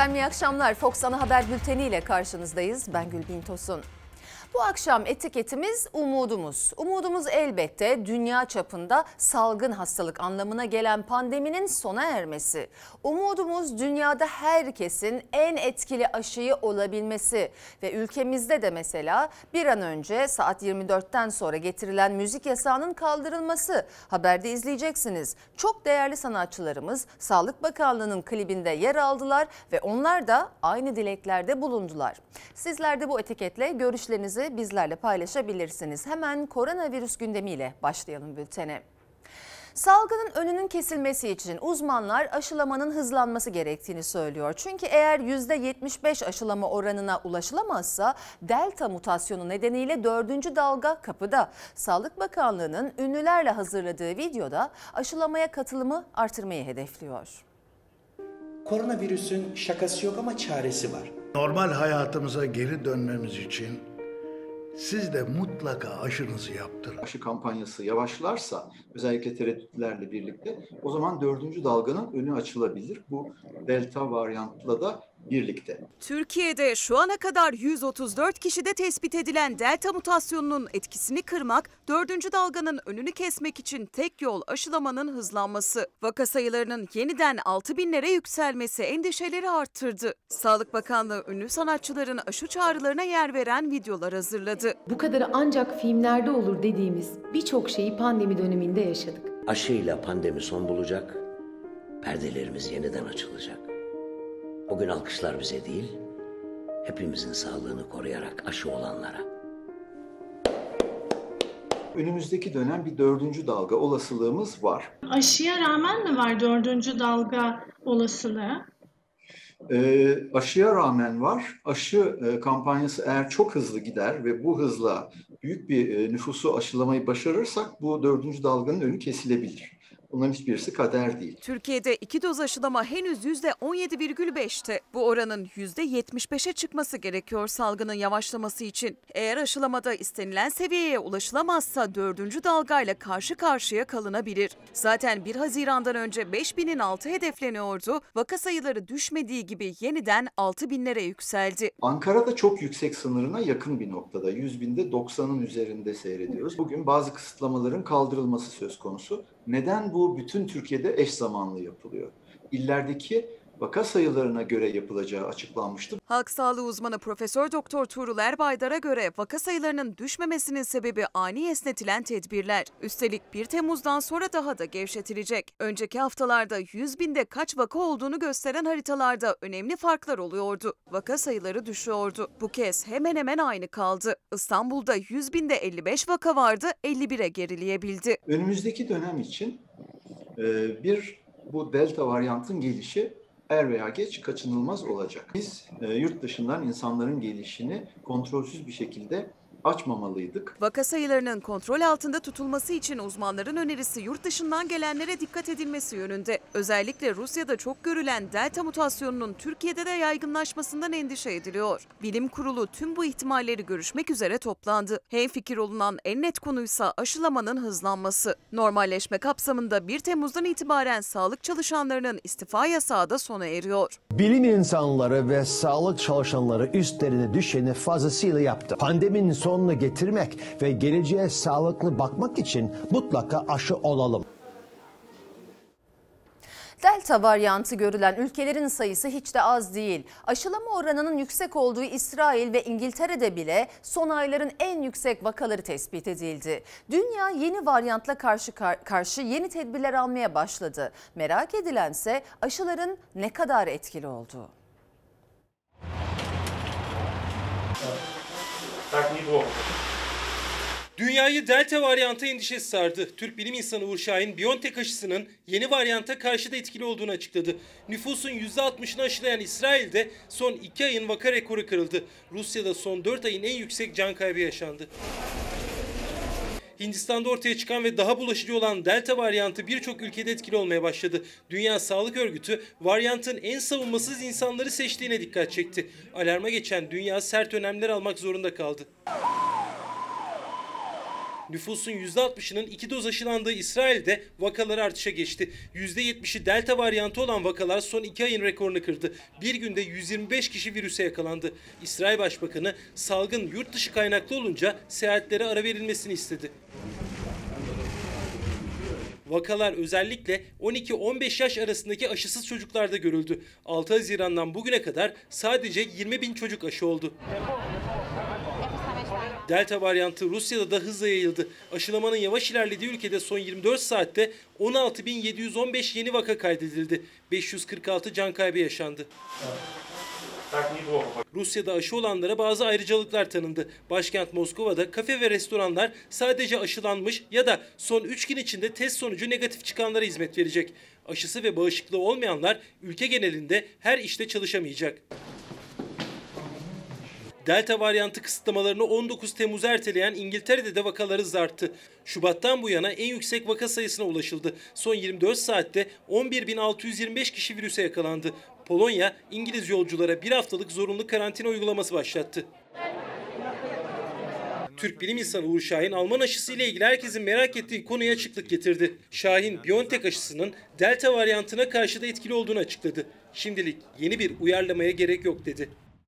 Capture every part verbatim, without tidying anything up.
Efendim iyi akşamlar. Fox Ana Haber Bülteni ile karşınızdayız. Ben Gülbin Tosun. Bu akşam etiketimiz umudumuz. Umudumuz elbette dünya çapında salgın hastalık anlamına gelen pandeminin sona ermesi. Umudumuz dünyada herkesin en etkili aşıyı olabilmesi ve ülkemizde de mesela bir an önce saat yirmi dörtten sonra getirilen müzik yasağının kaldırılması. Haberde izleyeceksiniz. Çok değerli sanatçılarımız Sağlık Bakanlığı'nın klibinde yer aldılar ve onlar da aynı dileklerde bulundular. Sizler de bu etiketle görüşlerinizi bizlerle paylaşabilirsiniz. Hemen koronavirüs gündemiyle başlayalım bültene. Salgının önünün kesilmesi için uzmanlar aşılamanın hızlanması gerektiğini söylüyor. Çünkü eğer yüzde yetmiş beş aşılama oranına ulaşılamazsa delta mutasyonu nedeniyle dördüncü dalga kapıda. Sağlık Bakanlığı'nın ünlülerle hazırladığı videoda aşılamaya katılımı artırmayı hedefliyor. Koronavirüsün şakası yok ama çaresi var. Normal hayatımıza geri dönmemiz için siz de mutlaka aşınızı yaptırın. Aşı kampanyası yavaşlarsa, özellikle tereddütlerle birlikte, o zaman dördüncü dalganın önü açılabilir. Bu delta varyantla da birlikte. Türkiye'de şu ana kadar yüz otuz dört kişide tespit edilen delta mutasyonunun etkisini kırmak, dördüncü dalganın önünü kesmek için tek yol aşılamanın hızlanması. Vaka sayılarının yeniden altı binlere yükselmesi endişeleri arttırdı. Sağlık Bakanlığı ünlü sanatçıların aşı çağrılarına yer veren videolar hazırladı. Bu kadarı ancak filmlerde olur dediğimiz birçok şeyi pandemi döneminde yaşadık. Aşıyla pandemi son bulacak, perdelerimiz yeniden açılacak. O gün alkışlar bize değil, hepimizin sağlığını koruyarak aşı olanlara. Önümüzdeki dönem bir dördüncü dalga olasılığımız var. Aşıya rağmen mi var dördüncü dalga olasılığı? E, aşıya rağmen var. Aşı e, kampanyası eğer çok hızlı gider ve bu hızla büyük bir e, nüfusu aşılamayı başarırsak bu dördüncü dalganın önü kesilebilir. Bunların hiçbirisi kader değil. Türkiye'de iki doz aşılama henüz yüzde on yedi virgül beşte. Bu oranın yüzde yetmiş beşe çıkması gerekiyor salgının yavaşlaması için. Eğer aşılamada istenilen seviyeye ulaşılamazsa dördüncü dalgayla karşı karşıya kalınabilir. Zaten bir Haziran'dan önce beş binin altı hedefleniyordu. Vaka sayıları düşmediği gibi yeniden altı binlere yükseldi. Ankara'da çok yüksek sınırına yakın bir noktada. yüz binde doksanın üzerinde seyrediyoruz. Bugün bazı kısıtlamaların kaldırılması söz konusu. Neden bu bütün Türkiye'de eş zamanlı yapılıyor? İllerdeki vaka sayılarına göre yapılacağı açıklanmıştı. Halk sağlığı uzmanı Profesör Doktor Tuğrul Erbaydar'a göre vaka sayılarının düşmemesinin sebebi ani esnetilen tedbirler. Üstelik bir Temmuz'dan sonra daha da gevşetilecek. Önceki haftalarda yüz binde kaç vaka olduğunu gösteren haritalarda önemli farklar oluyordu. Vaka sayıları düşüyordu. Bu kez hemen hemen aynı kaldı. İstanbul'da yüz binde elli beş vaka vardı, elli bire gerileyebildi. Önümüzdeki dönem için bir bu delta varyantın gelişi er veya geç kaçınılmaz olacak. Biz e, yurt dışından insanların gelişini kontrolsüz bir şekilde açmamalıydık. Vaka sayılarının kontrol altında tutulması için uzmanların önerisi yurt dışından gelenlere dikkat edilmesi yönünde. Özellikle Rusya'da çok görülen delta mutasyonunun Türkiye'de de yaygınlaşmasından endişe ediliyor. Bilim Kurulu tüm bu ihtimalleri görüşmek üzere toplandı. Hemfikir olunan en net konuysa aşılamanın hızlanması. Normalleşme kapsamında bir Temmuz'dan itibaren sağlık çalışanlarının istifa yasağı da sona eriyor. Bilim insanları ve sağlık çalışanları üstlerine düşeni fazlasıyla yaptı. Pandeminin sonunu getirmek ve geleceğe sağlıklı bakmak için mutlaka aşı olalım. Delta varyantı görülen ülkelerin sayısı hiç de az değil. Aşılama oranının yüksek olduğu İsrail ve İngiltere'de bile son ayların en yüksek vakaları tespit edildi. Dünya yeni varyantla karşı karşı yeni tedbirler almaya başladı. Merak edilense aşıların ne kadar etkili olduğu. Dünyayı delta varyantı endişesi sardı. Türk bilim insanı Uğur Şahin, BioNTech aşısının yeni varyanta karşı da etkili olduğunu açıkladı. Nüfusun yüzde altmışını aşılayan İsrail'de son iki ayın vaka rekoru kırıldı. Rusya'da son dört ayın en yüksek can kaybı yaşandı. Hindistan'da ortaya çıkan ve daha bulaşıcı olan delta varyantı birçok ülkede etkili olmaya başladı. Dünya Sağlık Örgütü varyantın en savunmasız insanları seçtiğine dikkat çekti. Alarma geçen dünya sert önlemler almak zorunda kaldı. Nüfusun yüzde altmışının iki doz aşılandığı İsrail'de vakalar artışa geçti. yüzde yetmişi delta varyantı olan vakalar son iki ayın rekorunu kırdı. Bir günde yüz yirmi beş kişi virüse yakalandı. İsrail Başbakanı salgın yurt dışı kaynaklı olunca seyahatlere ara verilmesini istedi. Vakalar özellikle on iki on beş yaş arasındaki aşısız çocuklarda görüldü. altı Haziran'dan bugüne kadar sadece yirmi bin çocuk aşı oldu. Delta varyantı Rusya'da da hızla yayıldı. Aşılamanın yavaş ilerlediği ülkede son yirmi dört saatte on altı bin yedi yüz on beş yeni vaka kaydedildi. beş yüz kırk altı can kaybı yaşandı. Rusya'da aşı olanlara bazı ayrıcalıklar tanındı. Başkent Moskova'da kafe ve restoranlar sadece aşılanmış ya da son üç gün içinde test sonucu negatif çıkanlara hizmet verecek. Aşısı ve bağışıklığı olmayanlar ülke genelinde her işte çalışamayacak. Delta varyantı kısıtlamalarını on dokuz Temmuz'a erteleyen İngiltere'de de vakalar hızla arttı. Şubat'tan bu yana en yüksek vaka sayısına ulaşıldı. Son yirmi dört saatte on bir bin altı yüz yirmi beş kişi virüse yakalandı. Polonya, İngiliz yolculara bir haftalık zorunlu karantina uygulaması başlattı. Türk bilim insanı Uğur Şahin, Alman aşısı ile ilgili herkesin merak ettiği konuya açıklık getirdi. Şahin, BioNTech aşısının delta varyantına karşı da etkili olduğunu açıkladı. Şimdilik yeni bir uyarlamaya gerek yok dedi.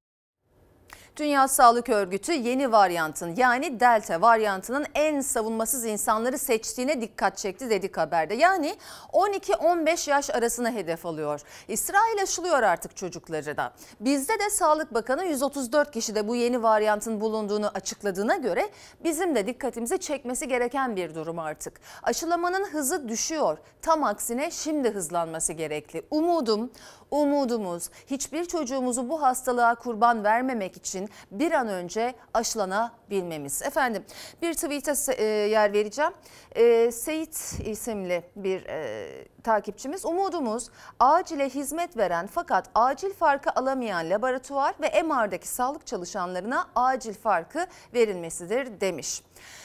Dünya Sağlık Örgütü yeni varyantın yani delta varyantının en savunmasız insanları seçtiğine dikkat çekti dedik haberde. Yani on iki on beş yaş arasına hedef alıyor. İsrail aşılıyor artık çocukları da. Bizde de Sağlık Bakanı yüz otuz dört kişide bu yeni varyantın bulunduğunu açıkladığına göre bizim de dikkatimizi çekmesi gereken bir durum artık. Aşılamanın hızı düşüyor. Tam aksine şimdi hızlanması gerekli. Umudum, umudumuz hiçbir çocuğumuzu bu hastalığa kurban vermemek için bir an önce aşılanabilmemiz. Efendim bir tweet'e yer vereceğim. E, Seyit isimli bir e, takipçimiz, umudumuz acile hizmet veren fakat acil farkı alamayan laboratuvar ve M R'daki sağlık çalışanlarına acil farkı verilmesidir demiş.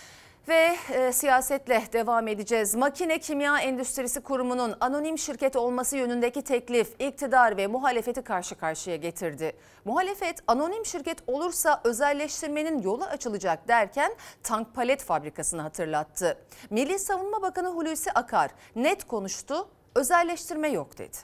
Ve e, siyasetle devam edeceğiz. Makine Kimya Endüstrisi Kurumu'nun anonim şirket olması yönündeki teklif iktidar ve muhalefeti karşı karşıya getirdi. Muhalefet anonim şirket olursa özelleştirmenin yolu açılacak derken tank palet fabrikasını hatırlattı. Milli Savunma Bakanı Hulusi Akar net konuştu, özelleştirme yok dedi.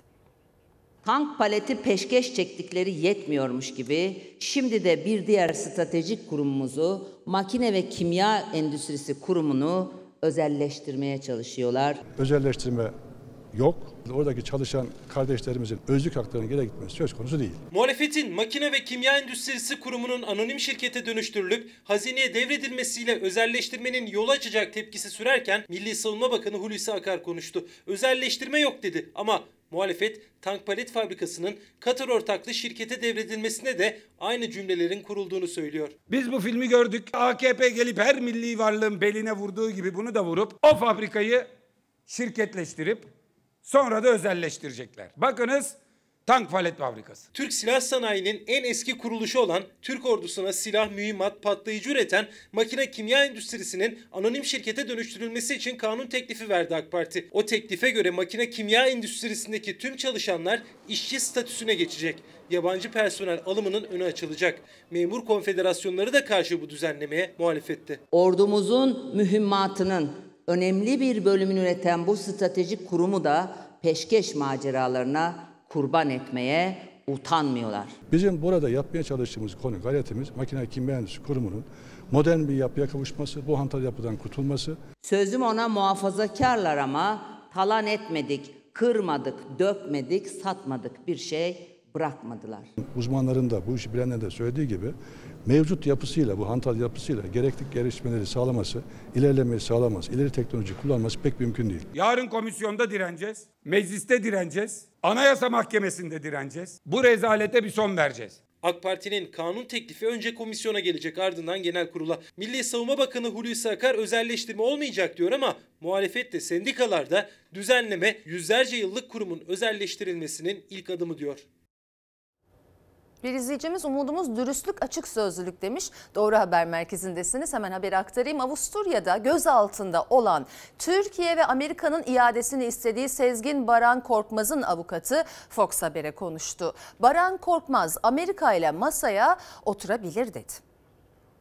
Tank paleti peşkeş çektikleri yetmiyormuş gibi şimdi de bir diğer stratejik kurumumuzu Makine ve Kimya Endüstrisi Kurumu'nu özelleştirmeye çalışıyorlar. Özelleştirme yok. Oradaki çalışan kardeşlerimizin özlük haklarının geri gitmesi söz konusu değil. Muhalefetin Makine ve Kimya Endüstrisi Kurumu'nun anonim şirkete dönüştürülüp hazineye devredilmesiyle özelleştirmenin yolu açacak tepkisi sürerken Milli Savunma Bakanı Hulusi Akar konuştu. Özelleştirme yok dedi ama muhalefet tank palet fabrikasının Katar ortaklı şirkete devredilmesine de aynı cümlelerin kurulduğunu söylüyor. Biz bu filmi gördük. A K P gelip her milli varlığın beline vurduğu gibi bunu da vurup o fabrikayı şirketleştirip sonra da özelleştirecekler. Bakınız tank palet fabrikası. Türk Silah Sanayi'nin en eski kuruluşu olan Türk ordusuna silah, mühimmat, patlayıcı üreten Makine Kimya Endüstrisi'nin anonim şirkete dönüştürülmesi için kanun teklifi verdi AK Parti. O teklife göre Makine Kimya Endüstrisi'ndeki tüm çalışanlar işçi statüsüne geçecek. Yabancı personel alımının önü açılacak. Memur konfederasyonları da karşı bu düzenlemeye muhalefette. Ordumuzun mühimmatının önemli bir bölümünü üreten bu stratejik kurumu da peşkeş maceralarına kurban etmeye utanmıyorlar. Bizim burada yapmaya çalıştığımız konu, gayretimiz Makine Kimya Endüstrisi Kurumu'nun modern bir yapıya kavuşması, bu hantal yapıdan kurtulması. Sözüm ona muhafazakarlar ama talan etmedik, kırmadık, dökmedik, satmadık bir şey bırakmadılar. Uzmanların da bu işi bilenlerin de söylediği gibi mevcut yapısıyla, bu hantal yapısıyla gerekli gelişmeleri sağlaması, ilerlemeyi sağlaması, ileri teknoloji kullanması pek mümkün değil. Yarın komisyonda direneceğiz, mecliste direneceğiz, Anayasa Mahkemesi'nde direneceğiz. Bu rezalete bir son vereceğiz. AK Parti'nin kanun teklifi önce komisyona gelecek, ardından genel kurula. Milli Savunma Bakanı Hulusi Akar özelleştirme olmayacak diyor ama muhalefet de sendikalar da düzenleme yüzlerce yıllık kurumun özelleştirilmesinin ilk adımı diyor. Bir izleyicimiz umudumuz dürüstlük, açık sözlülük demiş. Doğru Haber Merkezi'ndesiniz. Hemen haberi aktarayım. Avusturya'da gözaltında olan Türkiye ve Amerika'nın iadesini istediği Sezgin Baran Korkmaz'ın avukatı Fox Haber'e konuştu. Baran Korkmaz Amerika ile masaya oturabilir dedi.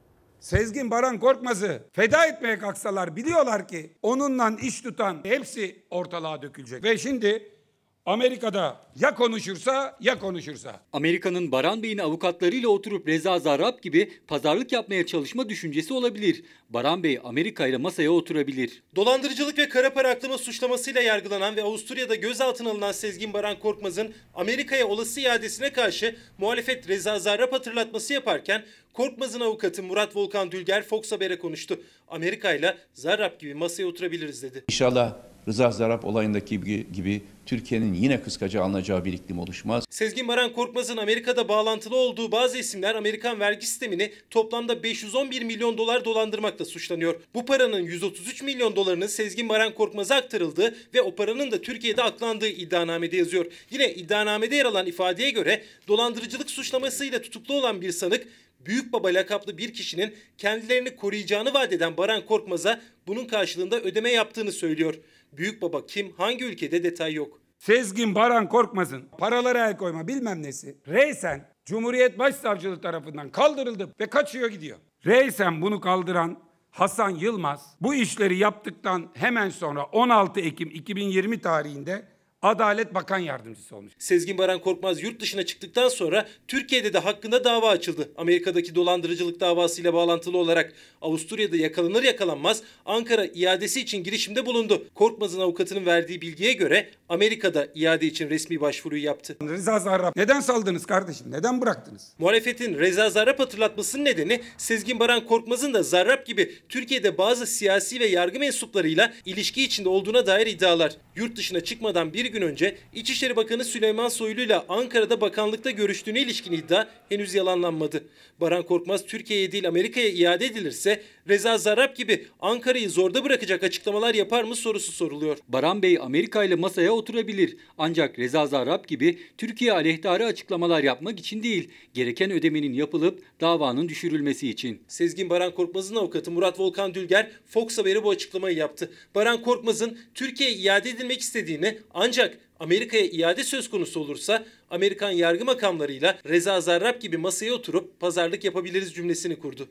Sezgin Baran Korkmaz'ı feda etmeye kalksalar biliyorlar ki onunla iş tutan hepsi ortalığa dökülecek. Ve şimdi Amerika'da ya konuşursa ya konuşursa. Amerika'nın Baran Bey'in avukatlarıyla oturup Reza Zarrab gibi pazarlık yapmaya çalışma düşüncesi olabilir. Baran Bey Amerika ile masaya oturabilir. Dolandırıcılık ve kara para aklama suçlamasıyla yargılanan ve Avusturya'da gözaltına alınan Sezgin Baran Korkmaz'ın Amerika'ya olası iadesine karşı muhalefet Reza Zarrab hatırlatması yaparken Korkmaz'ın avukatı Murat Volkan Dülger Fox Haber'e konuştu. Amerika ile Zarrab gibi masaya oturabiliriz dedi. İnşallah Reza Zarrab olayındaki gibi, gibi Türkiye'nin yine kıskaca alınacağı bir iklim oluşmaz. Sezgin Baran Korkmaz'ın Amerika'da bağlantılı olduğu bazı isimler Amerikan vergi sistemini toplamda beş yüz on bir milyon dolar dolandırmakla suçlanıyor. Bu paranın yüz otuz üç milyon dolarının Sezgin Baran Korkmaz'a aktarıldığı ve o paranın da Türkiye'de aklandığı iddianamede yazıyor. Yine iddianamede yer alan ifadeye göre dolandırıcılık suçlamasıyla tutuklu olan bir sanık, Büyük Baba lakaplı bir kişinin kendilerini koruyacağını vaat eden Baran Korkmaz'a bunun karşılığında ödeme yaptığını söylüyor. Büyük Baba kim, hangi ülkede detay yok. Sezgin Baran Korkmaz'ın paralara el koyma bilmem nesi reysen Cumhuriyet Başsavcılığı tarafından kaldırıldı ve kaçıyor gidiyor. Reysen bunu kaldıran Hasan Yılmaz bu işleri yaptıktan hemen sonra on altı Ekim iki bin yirmi tarihinde Adalet Bakan Yardımcısı olmuş. Sezgin Baran Korkmaz yurt dışına çıktıktan sonra Türkiye'de de hakkında dava açıldı. Amerika'daki dolandırıcılık davasıyla bağlantılı olarak Avusturya'da yakalanır yakalanmaz Ankara iadesi için girişimde bulundu. Korkmaz'ın avukatının verdiği bilgiye göre Amerika'da iade için resmi başvuruyu yaptı. Reza Zarrab neden saldınız kardeşim? Neden bıraktınız? Muhalefetin Reza Zarrab hatırlatmasının nedeni Sezgin Baran Korkmaz'ın da Zarrab gibi Türkiye'de bazı siyasi ve yargı mensuplarıyla ilişki içinde olduğuna dair iddialar. Yurt dışına çıkmadan bir gün önce İçişleri Bakanı Süleyman Soylu ile Ankara'da bakanlıkta görüştüğüne ilişkin iddia henüz yalanlanmadı. Baran Korkmaz Türkiye'ye değil Amerika'ya iade edilirse Reza Zarrab gibi Ankara'yı zorda bırakacak açıklamalar yapar mı sorusu soruluyor. Baran Bey Amerika ile masaya oturabilir. Ancak Reza Zarrab gibi Türkiye aleyhtarı açıklamalar yapmak için değil, gereken ödemenin yapılıp davanın düşürülmesi için. Sezgin Baran Korkmaz'ın avukatı Murat Volkan Dülger Fox Haber'e bu açıklamayı yaptı. Baran Korkmaz'ın Türkiye'ye iade edilmek istediğini ancak Amerika'ya iade söz konusu olursa Amerikan yargı makamlarıyla Reza Zarrab gibi masaya oturup pazarlık yapabiliriz cümlesini kurdu.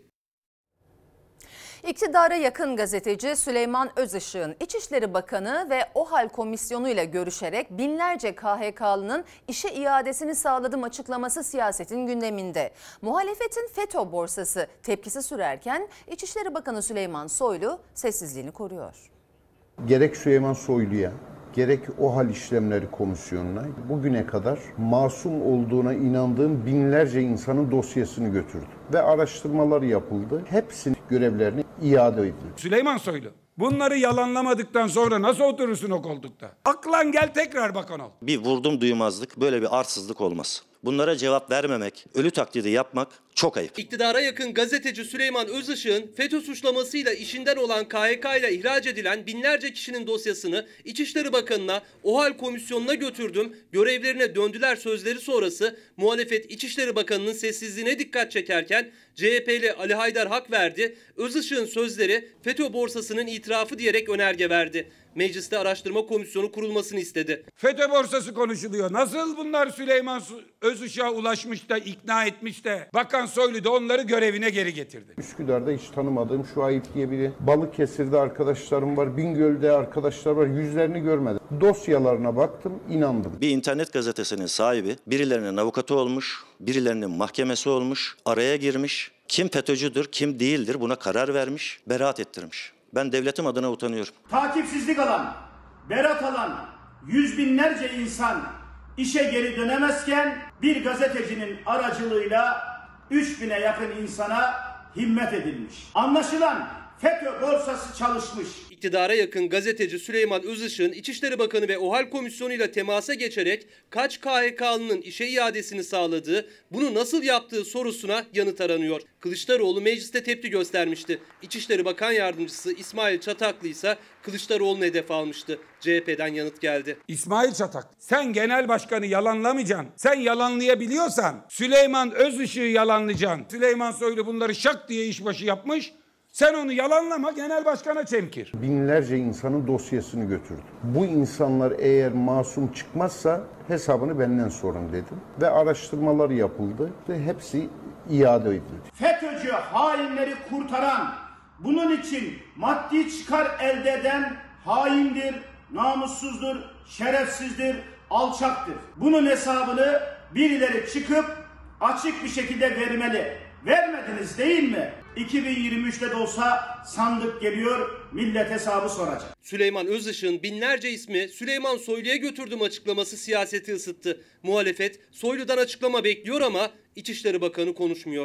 İktidara yakın gazeteci Süleyman Özışık'ın İçişleri Bakanı ve OHAL Komisyonu ile görüşerek binlerce K H K'lının işe iadesini sağladım açıklaması siyasetin gündeminde. Muhalefetin FETÖ borsası tepkisi sürerken İçişleri Bakanı Süleyman Soylu sessizliğini koruyor. Gerek Süleyman Soylu'ya, gerek OHAL İşlemleri Komisyonu'na bugüne kadar masum olduğuna inandığım binlerce insanın dosyasını götürdü. Ve araştırmalar yapıldı. Hepsinin görevlerini iade edildi. Süleyman Soylu, bunları yalanlamadıktan sonra nasıl oturursun o koltukta? Aklan gel tekrar bakan ol. Bir vurdum duymazlık, böyle bir arsızlık olmaz. Bunlara cevap vermemek, ölü taklidi yapmak çok ayıp. İktidara yakın gazeteci Süleyman Özışık'ın FETÖ suçlamasıyla işinden olan K H K ile ihraç edilen binlerce kişinin dosyasını İçişleri Bakanı'na, OHAL Komisyonu'na götürdüm, görevlerine döndüler sözleri sonrası muhalefet İçişleri Bakanı'nın sessizliğine dikkat çekerken C H P'li Ali Haydar hak verdi. Özışık'ın sözleri FETÖ borsasının itirafı diyerek önerge verdi. Mecliste araştırma komisyonu kurulmasını istedi. FETÖ borsası konuşuluyor. Nasıl bunlar Süleyman Özışık'a ulaşmış da ikna etmiş de Bakan Soylu da onları görevine geri getirdi. Üsküdar'da hiç tanımadığım Şuayb diye biri, Balıkesir'de arkadaşlarım var, Bingöl'de arkadaşlar var, yüzlerini görmedim. Dosyalarına baktım, inandım. Bir internet gazetesinin sahibi birilerinin avukatı olmuş, birilerinin mahkemesi olmuş, araya girmiş. Kim FETÖ'cüdür, kim değildir buna karar vermiş, beraat ettirmiş. Ben devletim adına utanıyorum. Takipsizlik alan, berat alan yüz binlerce insan işe geri dönemezken bir gazetecinin aracılığıyla üç bine yakın insana himmet edilmiş. Anlaşılan FETÖ borsası çalışmış. İktidara yakın gazeteci Süleyman Özışık'ın İçişleri Bakanı ve OHAL Komisyonu ile temasa geçerek kaç K H K'lının işe iadesini sağladığı, bunu nasıl yaptığı sorusuna yanıt aranıyor. Kılıçdaroğlu mecliste tepki göstermişti. İçişleri Bakan Yardımcısı İsmail Çataklı ise Kılıçdaroğlu'nu hedef almıştı. C H P'den yanıt geldi. İsmail Çatak, sen genel başkanı yalanlamayacaksın. Sen yalanlayabiliyorsan Süleyman Özışık'ı yalanlayacaksın. Süleyman Soylu bunları şak diye işbaşı yapmış. Sen onu yalanlama, genel başkana çemkir. Binlerce insanın dosyasını götürdü. Bu insanlar eğer masum çıkmazsa hesabını benden sorun dedim. Ve araştırmalar yapıldı ve hepsi iade edildi. FETÖ'cü hainleri kurtaran, bunun için maddi çıkar elde eden haindir, namussuzdur, şerefsizdir, alçaktır. Bunun hesabını birileri çıkıp açık bir şekilde vermeli. Vermediniz değil mi? iki bin yirmi üçte de olsa sandık geliyor, millet hesabı soracak. Süleyman Özışık'ın binlerce ismi Süleyman Soylu'ya götürdüğüm açıklaması siyaseti ısıttı. Muhalefet Soylu'dan açıklama bekliyor ama İçişleri Bakanı konuşmuyor.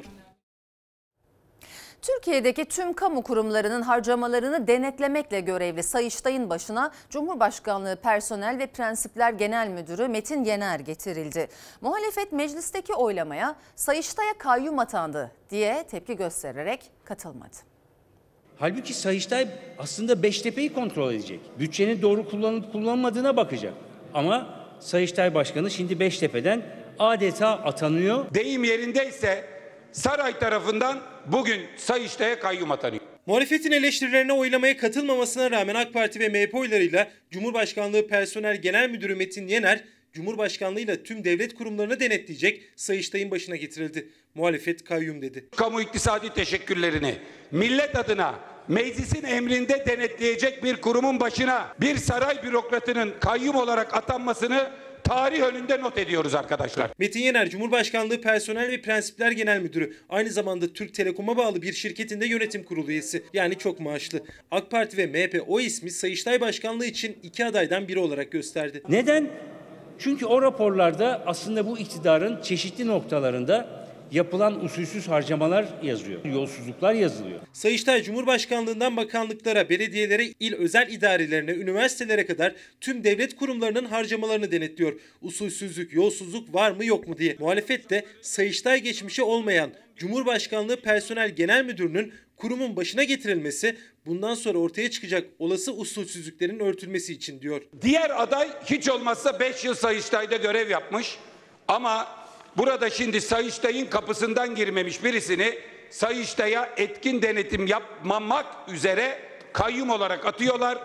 Türkiye'deki tüm kamu kurumlarının harcamalarını denetlemekle görevli Sayıştay'ın başına Cumhurbaşkanlığı Personel ve Prensipler Genel Müdürü Metin Yener getirildi. Muhalefet meclisteki oylamaya Sayıştay'a kayyum atandı diye tepki göstererek katılmadı. Halbuki Sayıştay aslında Beştepe'yi kontrol edecek. Bütçenin doğru kullanılıp kullanmadığına bakacak. Ama Sayıştay Başkanı şimdi Beştepe'den adeta atanıyor. Deyim yerindeyse saray tarafından bugün Sayıştay'a kayyum atanıyor. Muhalefetin eleştirilerine oylamaya katılmamasına rağmen AK Parti ve M H P oylarıyla Cumhurbaşkanlığı Personel Genel Müdürü Metin Yener, Cumhurbaşkanlığıyla tüm devlet kurumlarını denetleyecek Sayıştay'ın başına getirildi. Muhalefet kayyum dedi. Kamu iktisadi teşekkürlerini millet adına meclisin emrinde denetleyecek bir kurumun başına bir saray bürokratının kayyum olarak atanmasını tarih önünde not ediyoruz arkadaşlar. Metin Yener, Cumhurbaşkanlığı Personel ve Prensipler Genel Müdürü. Aynı zamanda Türk Telekom'a bağlı bir şirketinde yönetim kurulu üyesi. Yani çok maaşlı. AK Parti ve M H P o ismi Sayıştay Başkanlığı için iki adaydan biri olarak gösterdi. Neden? Çünkü o raporlarda aslında bu iktidarın çeşitli noktalarında yapılan usulsüz harcamalar yazıyor. Yolsuzluklar yazılıyor. Sayıştay Cumhurbaşkanlığından bakanlıklara, belediyelere, il özel idarelerine, üniversitelere kadar tüm devlet kurumlarının harcamalarını denetliyor. Usulsüzlük, yolsuzluk var mı yok mu diye. Muhalefet de Sayıştay geçmişi olmayan Cumhurbaşkanlığı Personel Genel Müdürü'nün kurumun başına getirilmesi bundan sonra ortaya çıkacak olası usulsüzlüklerin örtülmesi için diyor. Diğer aday hiç olmazsa beş yıl Sayıştay'da görev yapmış ama burada şimdi Sayıştay'ın kapısından girmemiş birisini Sayıştay'a etkin denetim yapmamak üzere kayyum olarak atıyorlar.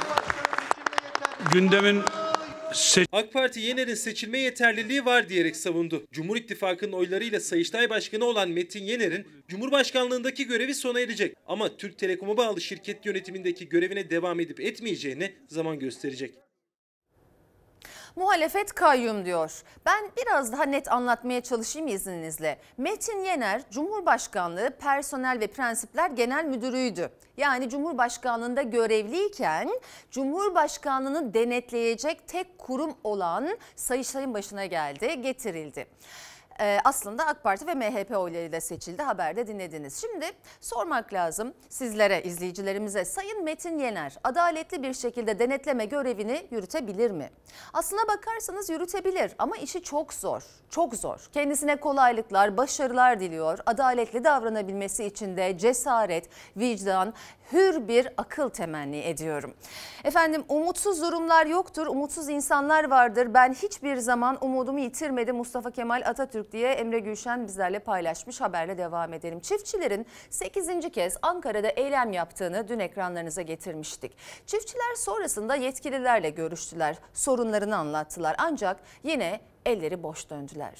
Gündemin AK Parti Yener'in seçilme yeterliliği var diyerek savundu. Cumhur İttifakı'nın oylarıyla Sayıştay Başkanı olan Metin Yener'in Cumhurbaşkanlığındaki görevi sona erecek. Ama Türk Telekom'a bağlı şirket yönetimindeki görevine devam edip etmeyeceğini zaman gösterecek. Muhalefet kayyum diyor. Ben biraz daha net anlatmaya çalışayım izninizle. Metin Yener, Cumhurbaşkanlığı Personel ve Prensipler Genel Müdürü'ydü. Yani Cumhurbaşkanlığında görevliyken Cumhurbaşkanlığını denetleyecek tek kurum olan Sayıştay'ın başına geldi, getirildi. Ee, aslında AK Parti ve M H P oylarıyla seçildi, haberde dinlediniz. Şimdi sormak lazım sizlere, izleyicilerimize. Sayın Metin Yener adaletli bir şekilde denetleme görevini yürütebilir mi? Aslına bakarsanız yürütebilir ama işi çok zor, çok zor. Kendisine kolaylıklar, başarılar diliyor. Adaletli davranabilmesi için de cesaret, vicdan, hür bir akıl temenni ediyorum. Efendim, umutsuz durumlar yoktur, umutsuz insanlar vardır. Ben hiçbir zaman umudumu yitirmedim Mustafa Kemal Atatürk diye Emre Gülşen bizlerle paylaşmış. Haberle devam edelim. Çiftçilerin sekizinci kez Ankara'da eylem yaptığını dün ekranlarınıza getirmiştik. Çiftçiler sonrasında yetkililerle görüştüler, sorunlarını anlattılar. Ancak yine elleri boş döndüler.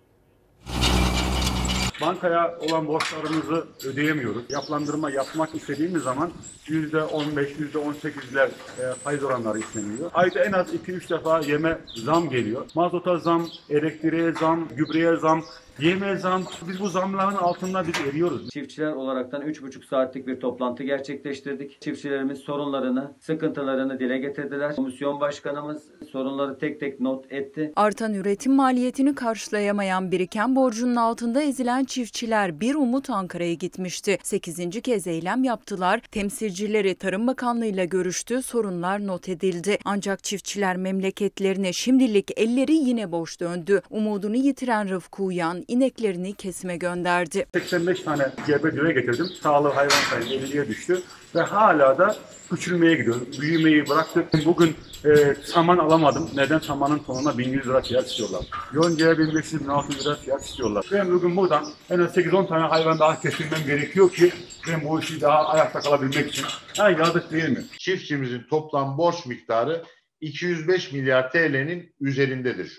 Bankaya olan borçlarımızı ödeyemiyoruz. Yapılandırma yapmak istediğimiz zaman yüzde on beş, yüzde on sekizler faiz oranları isteniyor. Ayda en az iki üç defa yeme zam geliyor. Mazota zam, elektriğe zam, gübreye zam, yeme zam. Biz bu zamların altında biz eriyoruz. Çiftçiler olaraktan üç buçuk saatlik bir toplantı gerçekleştirdik. Çiftçilerimiz sorunlarını, sıkıntılarını dile getirdiler. Komisyon başkanımız sorunları tek tek not etti. Artan üretim maliyetini karşılayamayan biriken borcunun altında ezilen çiftçiler bir umut Ankara'ya gitmişti. sekizinci kez eylem yaptılar. Temsilcileri Tarım Bakanlığı ile görüştü. Sorunlar not edildi. Ancak çiftçiler memleketlerine şimdilik elleri yine boş döndü. Umudunu yitiren Rıfkı Uyan ineklerini kesime gönderdi. seksen beş tane gebe düve getirdim. Sağlığı hayvan sayısı elliye düştü ve hala da küçülmeye gidiyor. Büyümeyi bıraktık. Bugün e, saman alamadım. Neden? Samanın tonuna bin yüz lira fiyat istiyorlar. Yonca'ya bin beş yüz bin altı yüz lira fiyat istiyorlar. Ben bugün buradan en az sekiz on tane hayvan daha kesilmem gerekiyor ki ben bu işi daha ayakta kalabilmek için. Yani yazık değil mi? Çiftçimizin toplam borç miktarı iki yüz beş milyar T L'nin üzerindedir şu anda.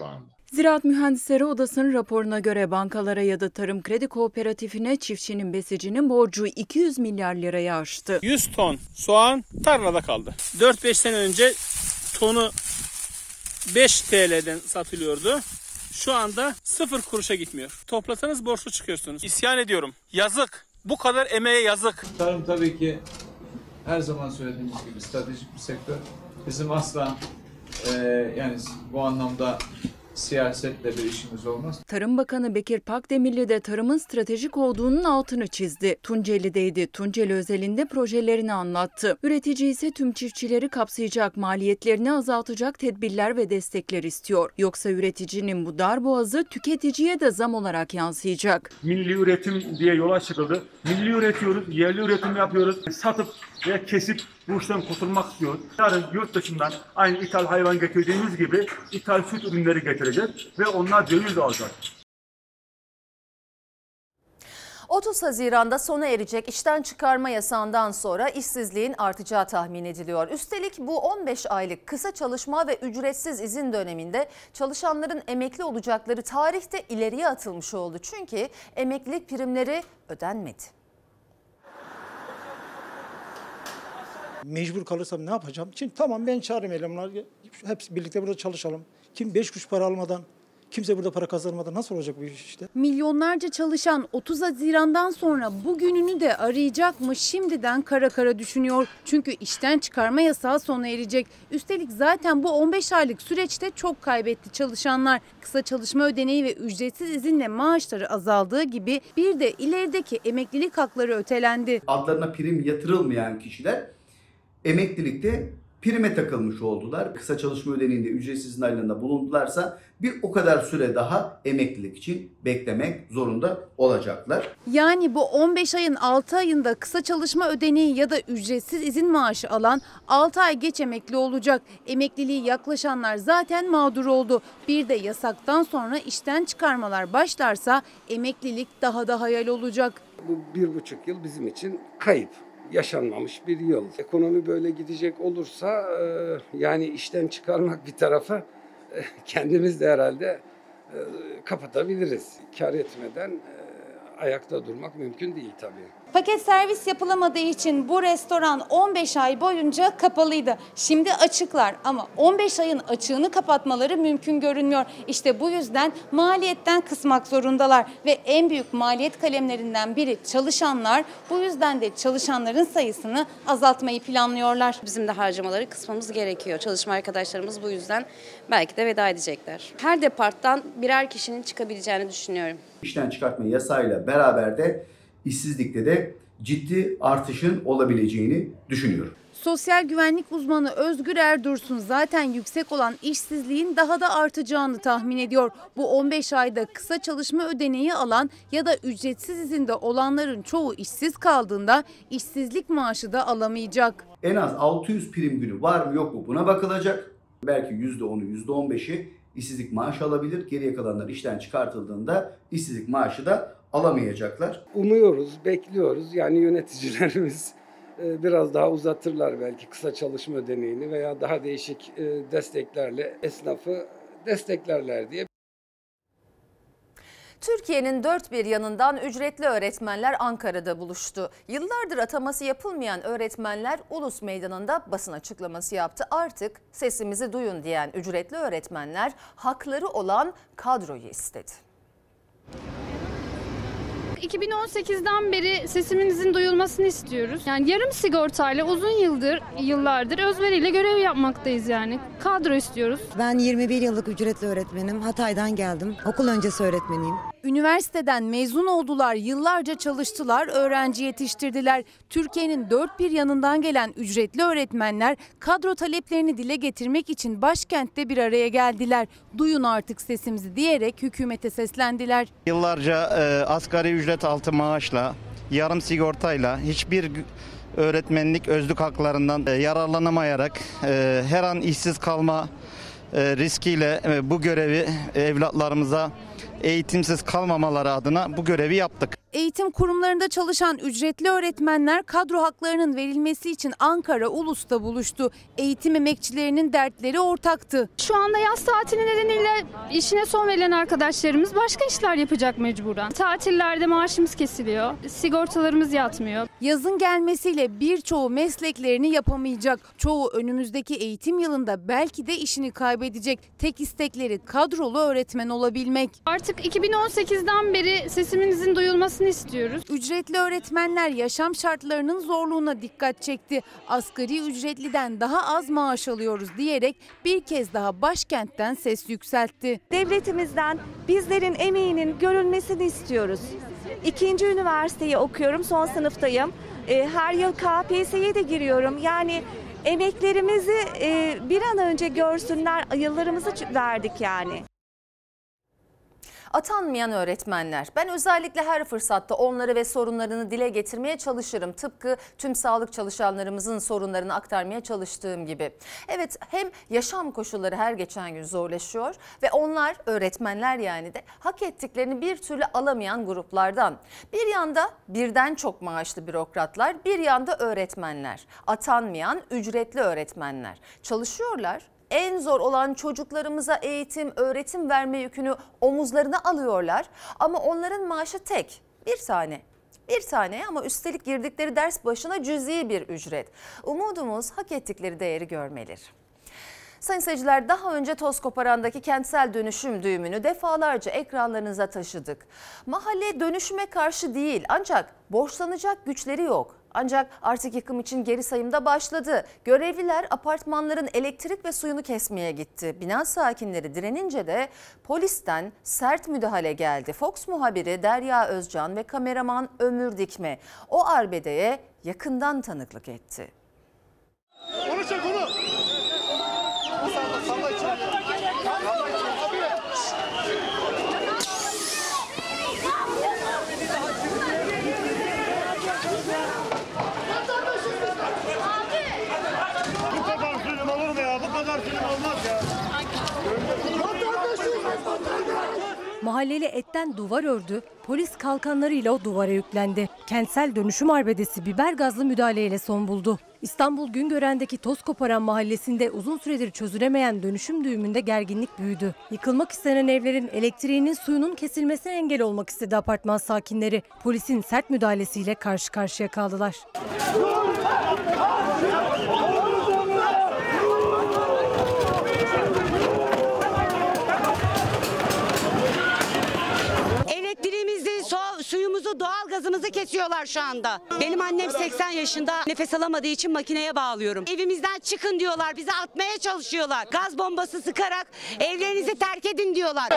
Ziraat Mühendisleri Odası'nın raporuna göre bankalara ya da Tarım Kredi Kooperatifine çiftçinin besicinin borcu iki yüz milyar lirayı aştı. yüz ton soğan tarlada kaldı. dört beş sene önce tonu beş T L'den satılıyordu. Şu anda sıfır kuruşa gitmiyor. Toplasanız borçlu çıkıyorsunuz. İsyan ediyorum. Yazık. Bu kadar emeğe yazık. Tarım tabii ki her zaman söylediğimiz gibi stratejik bir sektör. Bizim asla e, yani bu anlamda siyasetle bir işimiz olmaz. Tarım Bakanı Bekir Pakdemirli de tarımın stratejik olduğunun altını çizdi. Tunceli'deydi. Tunceli özelinde projelerini anlattı. Üretici ise tüm çiftçileri kapsayacak, maliyetlerini azaltacak tedbirler ve destekler istiyor. Yoksa üreticinin bu darboğazı tüketiciye de zam olarak yansıyacak. Milli üretim diye yola çıkıldı. Milli üretiyoruz, yerli üretim yapıyoruz. Satıp ve kesip bu işten kurtulmak istiyoruz. Yarın yurt dışından aynı ithal hayvan getirdiğimiz gibi ithal süt ürünleri getireceğiz ve onlar döviz alacak. otuz Haziran'da sona erecek işten çıkarma yasağından sonra işsizliğin artacağı tahmin ediliyor. Üstelik bu on beş aylık kısa çalışma ve ücretsiz izin döneminde çalışanların emekli olacakları tarihte ileriye atılmış oldu. Çünkü emeklilik primleri ödenmedi. Mecbur kalırsam ne yapacağım? Şimdi tamam ben çağırayım elemanları. Hepsi birlikte burada çalışalım. Kim beş kuruş para almadan, kimse burada para kazanmadan nasıl olacak bu iş işte? Milyonlarca çalışan otuz Haziran'dan sonra bugününü de arayacak mı şimdiden kara kara düşünüyor. Çünkü işten çıkarma yasağı sona erecek. Üstelik zaten bu on beş aylık süreçte çok kaybetti çalışanlar. Kısa çalışma ödeneği ve ücretsiz izinle maaşları azaldığı gibi bir de ilerideki emeklilik hakları ötelendi. Adlarına prim yatırılmayan kişiler emeklilikte prime takılmış oldular. Kısa çalışma ödeneğinde ücretsiz izin aylığında bulundularsa bir o kadar süre daha emeklilik için beklemek zorunda olacaklar. Yani bu on beş ayın altı ayında kısa çalışma ödeneği ya da ücretsiz izin maaşı alan altı ay geç emekli olacak. Emekliliği yaklaşanlar zaten mağdur oldu. Bir de yasaktan sonra işten çıkarmalar başlarsa emeklilik daha da hayal olacak. Bu bir buçuk yıl bizim için kayıp. Yaşanmamış bir yıl. Ekonomi böyle gidecek olursa yani işten çıkarmak bir tarafa kendimiz de herhalde kapatabiliriz. Kar etmeden ayakta durmak mümkün değil tabii. Paket servis yapılamadığı için bu restoran on beş ay boyunca kapalıydı. Şimdi açıklar ama on beş ayın açığını kapatmaları mümkün görünmüyor. İşte bu yüzden maliyetten kısmak zorundalar ve en büyük maliyet kalemlerinden biri çalışanlar. Bu yüzden de çalışanların sayısını azaltmayı planlıyorlar. Bizim de harcamaları kısmamız gerekiyor. Çalışma arkadaşlarımız bu yüzden belki de veda edecekler. Her departtan birer kişinin çıkabileceğini düşünüyorum. İşten çıkartma yasağıyla beraber de işsizlikte de ciddi artışın olabileceğini düşünüyorum. Sosyal güvenlik uzmanı Özgür Erdursun zaten yüksek olan işsizliğin daha da artacağını tahmin ediyor. Bu on beş ayda kısa çalışma ödeneği alan ya da ücretsiz izinde olanların çoğu işsiz kaldığında işsizlik maaşı da alamayacak. En az altı yüz prim günü var mı yok mu buna bakılacak. Belki yüzde onu, yüzde on beşi işsizlik maaşı alabilir. Geriye kalanlar işten çıkartıldığında işsizlik maaşı da alamayacaklar. Umuyoruz, bekliyoruz. Yani yöneticilerimiz biraz daha uzatırlar belki kısa çalışma ödeneğini veya daha değişik desteklerle esnafı desteklerler diye. Türkiye'nin dört bir yanından ücretli öğretmenler Ankara'da buluştu. Yıllardır ataması yapılmayan öğretmenler Ulus Meydanı'nda basın açıklaması yaptı. Artık sesimizi duyun diyen ücretli öğretmenler hakları olan kadroyu istedi. iki bin on sekizden beri sesimizin duyulmasını istiyoruz. Yani yarım sigortayla uzun yıldır, yıllardır özveriyle görev yapmaktayız yani. Kadro istiyoruz. Ben yirmi bir yıllık ücretli öğretmenim. Hatay'dan geldim. Okul öncesi öğretmeniyim. Üniversiteden mezun oldular, yıllarca çalıştılar, öğrenci yetiştirdiler. Türkiye'nin dört bir yanından gelen ücretli öğretmenler kadro taleplerini dile getirmek için başkentte bir araya geldiler. Duyun artık sesimizi diyerek hükümete seslendiler. Yıllarca e, asgari ücret altı maaşla, yarım sigortayla hiçbir öğretmenlik özlük haklarından e, yararlanamayarak e, her an işsiz kalma e, riskiyle e, bu görevi evlatlarımıza eğitimsiz kalmamaları adına bu görevi yaptık. eğitim kurumlarında çalışan ücretli öğretmenler kadro haklarının verilmesi için Ankara Ulus'ta buluştu. Eğitim emekçilerinin dertleri ortaktı. Şu anda yaz tatili nedeniyle işine son verilen arkadaşlarımız başka işler yapacak mecburen. Tatillerde maaşımız kesiliyor, sigortalarımız yatmıyor. Yazın gelmesiyle birçoğu mesleklerini yapamayacak. Çoğu önümüzdeki eğitim yılında belki de işini kaybedecek. Tek istekleri kadrolu öğretmen olabilmek. Artık iki bin on sekizden beri sesimizin duyulmasını istiyoruz. Ücretli öğretmenler yaşam şartlarının zorluğuna dikkat çekti. Asgari ücretliden daha az maaş alıyoruz diyerek bir kez daha başkentten ses yükseltti. Devletimizden bizlerin emeğinin görülmesini istiyoruz. İkinci üniversiteyi okuyorum, son sınıftayım. Her yıl K P S S'ye de giriyorum. Yani emeklerimizi bir an önce görsünler, yıllarımızı verdik yani. Atanmayan öğretmenler. Ben özellikle her fırsatta onları ve sorunlarını dile getirmeye çalışırım. Tıpkı tüm sağlık çalışanlarımızın sorunlarını aktarmaya çalıştığım gibi. Evet, hem yaşam koşulları her geçen gün zorlaşıyor ve onlar, öğretmenler yani de hak ettiklerini bir türlü alamayan gruplardan. Bir yanda birden çok maaşlı bürokratlar, bir yanda öğretmenler. Atanmayan ücretli öğretmenler. Çalışıyorlar. En zor olan çocuklarımıza eğitim, öğretim verme yükünü omuzlarına alıyorlar. Ama onların maaşı tek, bir tane. Bir tane ama üstelik girdikleri ders başına cüzi bir ücret. Umudumuz hak ettikleri değeri görmeleri. Sayın seyirciler, daha önce Tozkoparan'daki kentsel dönüşüm düğümünü defalarca ekranlarınıza taşıdık. Mahalle dönüşüme karşı değil, ancak borçlanacak güçleri yok. Ancak artık yıkım için geri sayımda başladı. Görevliler apartmanların elektrik ve suyunu kesmeye gitti. Bina sakinleri direnince de polisten sert müdahale geldi. Fox muhabiri Derya Özcan ve kameraman Ömür Dikme o arbedeye yakından tanıklık etti. Onu çek onu. Salla içeri. Bu kadar film olur mu ya? Bu kadar film olmaz ya. Mahalleli etten duvar ördü, polis kalkanlarıyla o duvara yüklendi. Kentsel dönüşüm arbedesi biber gazlı müdahaleyle son buldu. İstanbul Güngören'deki Tozkoparan mahallesinde uzun süredir çözülemeyen dönüşüm düğümünde gerginlik büyüdü. Yıkılmak istenen evlerin elektriğinin, suyunun kesilmesine engel olmak istedi apartman sakinleri. Polisin sert müdahalesiyle karşı karşıya kaldılar. Elektriğimizi, su, suyumuzu, doğal gazımızı kesiyorlar şu anda. Benim annem seksen yaşında, nefes alamadığı için makineye bağlıyorum. Evimizden çıkın diyorlar, bizi atmaya çalışıyorlar. Gaz bombası sıkarak evlerinizi terk edin diyorlar.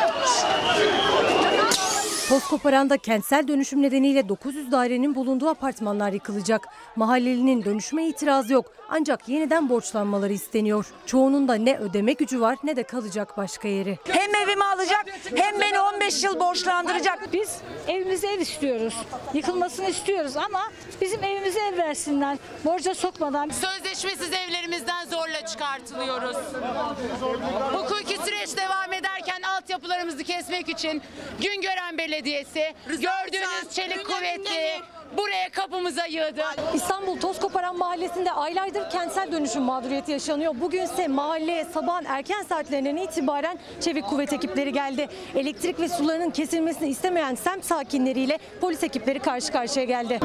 Tozkoparan'da kentsel dönüşüm nedeniyle dokuz yüz dairenin bulunduğu apartmanlar yıkılacak. Mahallelinin dönüşüme itirazı yok, ancak yeniden borçlanmaları isteniyor. Çoğunun da ne ödeme gücü var ne de kalacak başka yeri. Hem evimi alacak hem beni on beş yıl borçlandıracak. Biz evimize ev istiyoruz. Yıkılmasını istiyoruz ama bizim evimize ev versinler. Borca sokmadan. Sözleşmesiz evlerimizden zorla çıkartılıyoruz. Hukuki süreç devam ederken altyapılarımızı kesmek için Güngören Belediyesi gördüğünüz çelik kuvvetli buraya kapımıza yığdı. İstanbul Tozkoparan mahallesinde aylardır kentsel dönüşüm mağduriyeti yaşanıyor. Bugünse mahalleye sabahın erken saatlerinden itibaren çevik kuvvet ekipleri geldi. Elektrik ve sularının kesilmesini istemeyen semt sakinleriyle polis ekipleri karşı karşıya geldi.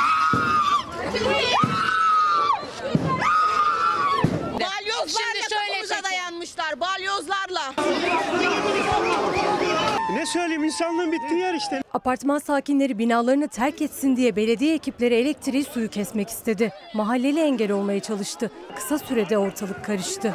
Balyozlarla kapımıza dayanmışlar, balyozlarla. Ne söyleyeyim, insanlığın bittiği yer işte. Apartman sakinleri binalarını terk etsin diye belediye ekipleri elektriği, suyu kesmek istedi. Mahalleli engel olmaya çalıştı. Kısa sürede ortalık karıştı.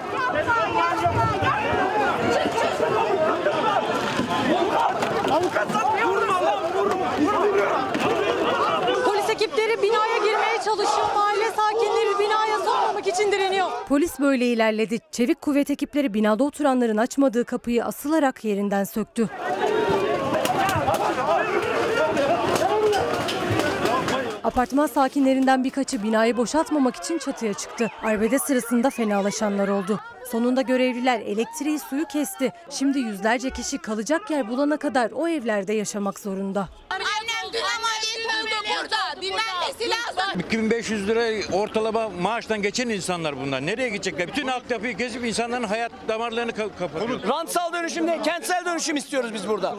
Polis ekipleri binaya girmeye çalışıyor. Mahalle sakinleri binaya sokmamak için direniyor. Polis böyle ilerledi. Çevik kuvvet ekipleri binada oturanların açmadığı kapıyı asılarak yerinden söktü. Apartman sakinlerinden birkaçı binayı boşaltmamak için çatıya çıktı. Arbede sırasında fenalaşanlar oldu. Sonunda görevliler elektriği, suyu kesti. Şimdi yüzlerce kişi kalacak yer bulana kadar o evlerde yaşamak zorunda. Annem dün ameliyat burada. Dinlenmesi lazım. iki bin beş yüz lira ortalama maaştan geçen insanlar bunlar. Nereye gidecekler? Bütün altyapıyı kesip insanların hayat damarlarını kapatıyor. Rantsal dönüşüm değil, kentsel dönüşüm istiyoruz biz burada.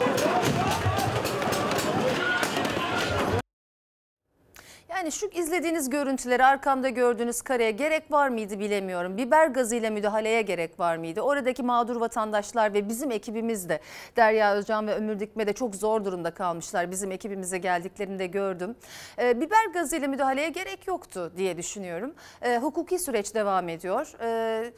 Yani şu izlediğiniz görüntüleri, arkamda gördüğünüz kareye gerek var mıydı bilemiyorum. Biber gazıyla müdahaleye gerek var mıydı? Oradaki mağdur vatandaşlar ve bizim ekibimiz de, Derya Özcan ve Ömür Dikme de çok zor durumda kalmışlar. Bizim ekibimize geldiklerinde gördüm. Ee, biber gazıyla müdahaleye gerek yoktu diye düşünüyorum. Ee, hukuki süreç devam ediyor. Ee,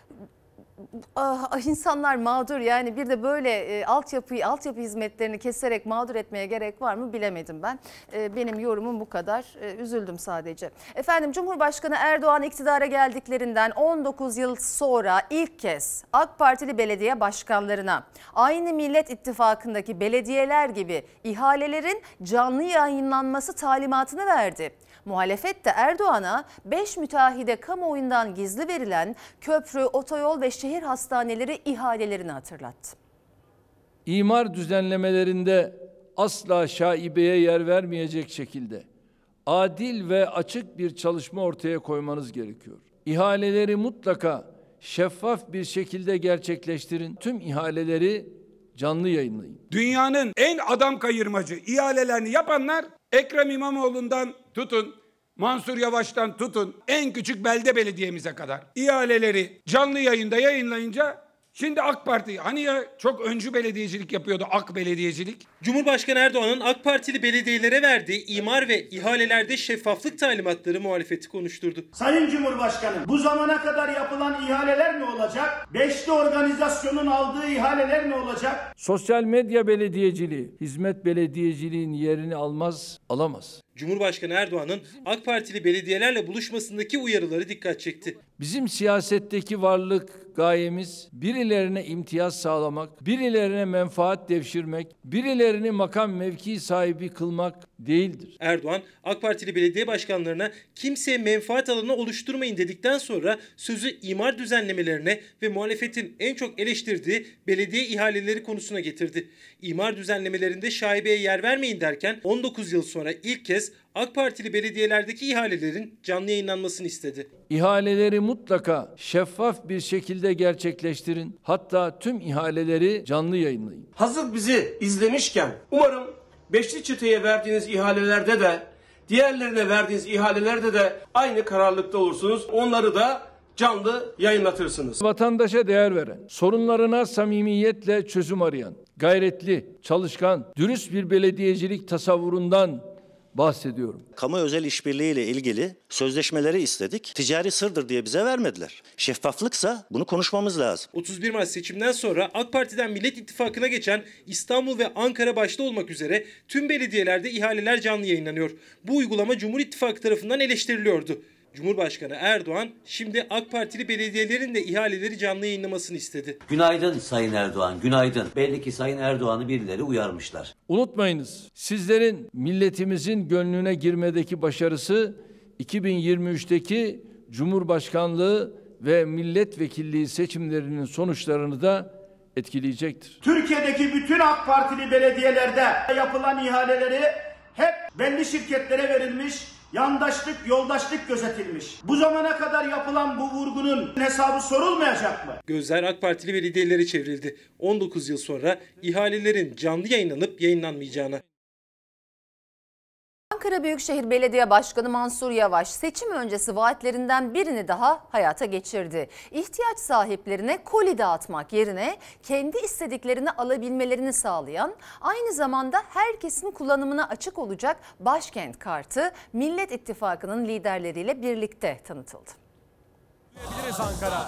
Ah, insanlar mağdur, yani bir de böyle e, altyapıyı, altyapı hizmetlerini keserek mağdur etmeye gerek var mı bilemedim ben. E, benim yorumum bu kadar. E, üzüldüm sadece. Efendim, Cumhurbaşkanı Erdoğan iktidara geldiklerinden on dokuz yıl sonra ilk kez AK Partili belediye başkanlarına aynı Millet İttifakı'ndaki belediyeler gibi ihalelerin canlı yayınlanması talimatını verdi. Muhalefet de Erdoğan'a beş müteahhide kamuoyundan gizli verilen köprü, otoyol ve şehir hastaneleri ihalelerini hatırlattı. İmar düzenlemelerinde asla şaibeye yer vermeyecek şekilde adil ve açık bir çalışma ortaya koymanız gerekiyor. İhaleleri mutlaka şeffaf bir şekilde gerçekleştirin. Tüm ihaleleri canlı yayınlayın. Dünyanın en adam kayırmacı ihalelerini yapanlar Ekrem İmamoğlu'ndan tutun, Mansur Yavaş'tan tutun, en küçük belde belediyemize kadar ihaleleri canlı yayında yayınlayınca şimdi AK Parti, hani ya çok öncü belediyecilik yapıyordu, AK belediyecilik. Cumhurbaşkanı Erdoğan'ın AK Partili belediyelere verdiği imar ve ihalelerde şeffaflık talimatları muhalefeti konuşturdu. Sayın Cumhurbaşkanım, bu zamana kadar yapılan ihaleler ne olacak? Beşli organizasyonun aldığı ihaleler ne olacak? Sosyal medya belediyeciliği, hizmet belediyeciliğin yerini almaz, alamaz. Cumhurbaşkanı Erdoğan'ın AK Partili belediyelerle buluşmasındaki uyarıları dikkat çekti. Bizim siyasetteki varlık gayemiz birilerine imtiyaz sağlamak, birilerine menfaat devşirmek, birilerini makam mevki sahibi kılmak değildir. Erdoğan, AK Partili belediye başkanlarına kimseye menfaat alanı oluşturmayın dedikten sonra sözü imar düzenlemelerine ve muhalefetin en çok eleştirdiği belediye ihaleleri konusuna getirdi. İmar düzenlemelerinde şaibeye yer vermeyin derken on dokuz yıl sonra ilk kez AK Partili belediyelerdeki ihalelerin canlı yayınlanmasını istedi. İhaleleri mutlaka şeffaf bir şekilde gerçekleştirin. Hatta tüm ihaleleri canlı yayınlayın. Hazır bizi izlemişken umarım beşli çeteye verdiğiniz ihalelerde de diğerlerine verdiğiniz ihalelerde de aynı kararlılıkta olursunuz. Onları da canlı yayınlatırsınız. Vatandaşa değer veren, sorunlarına samimiyetle çözüm arayan, gayretli, çalışkan, dürüst bir belediyecilik tasavvurundan bahsediyorum. Kamu özel işbirliği ile ilgili sözleşmeleri istedik. Ticari sırdır diye bize vermediler. Şeffaflıksa bunu konuşmamız lazım. otuz bir Mart seçimden sonra AK Parti'den Millet İttifakı'na geçen İstanbul ve Ankara başta olmak üzere tüm belediyelerde ihaleler canlı yayınlanıyor. Bu uygulama Cumhur İttifakı tarafından eleştiriliyordu. Cumhurbaşkanı Erdoğan şimdi AK Partili belediyelerin de ihaleleri canlı yayınlamasını istedi. Günaydın Sayın Erdoğan, günaydın. Belli ki Sayın Erdoğan'ı birileri uyarmışlar. Unutmayınız, sizlerin milletimizin gönlüne girmedeki başarısı iki bin yirmi üçteki Cumhurbaşkanlığı ve milletvekilliği seçimlerinin sonuçlarını da etkileyecektir. Türkiye'deki bütün AK Partili belediyelerde yapılan ihaleleri hep belli şirketlere verilmiş, yandaşlık, yoldaşlık gözetilmiş. Bu zamana kadar yapılan bu vurgunun hesabı sorulmayacak mı? Gözler AK Partili belediyelere çevrildi. on dokuz yıl sonra ihalelerin canlı yayınlanıp yayınlanmayacağına. Ankara Büyükşehir Belediye Başkanı Mansur Yavaş seçim öncesi vaatlerinden birini daha hayata geçirdi. İhtiyaç sahiplerine koli dağıtmak yerine kendi istediklerini alabilmelerini sağlayan, aynı zamanda herkesin kullanımına açık olacak Başkent Kartı Millet İttifakı'nın liderleriyle birlikte tanıtıldı. Ankara.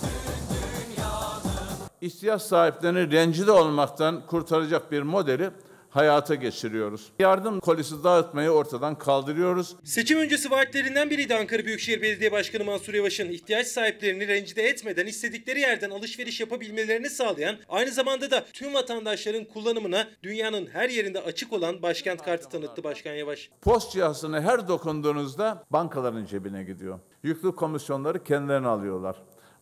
İhtiyaç sahiplerini rencide olmaktan kurtaracak bir modeli hayata geçiriyoruz. Yardım kolisi dağıtmayı ortadan kaldırıyoruz. Seçim öncesi vaatlerinden biriydi Ankara Büyükşehir Belediye Başkanı Mansur Yavaş'ın ihtiyaç sahiplerini rencide etmeden istedikleri yerden alışveriş yapabilmelerini sağlayan, aynı zamanda da tüm vatandaşların kullanımına dünyanın her yerinde açık olan Başkent Kartı tanıttı Başkan Yavaş. Post cihazına her dokunduğunuzda bankaların cebine gidiyor. Yüklü komisyonları kendilerine alıyorlar.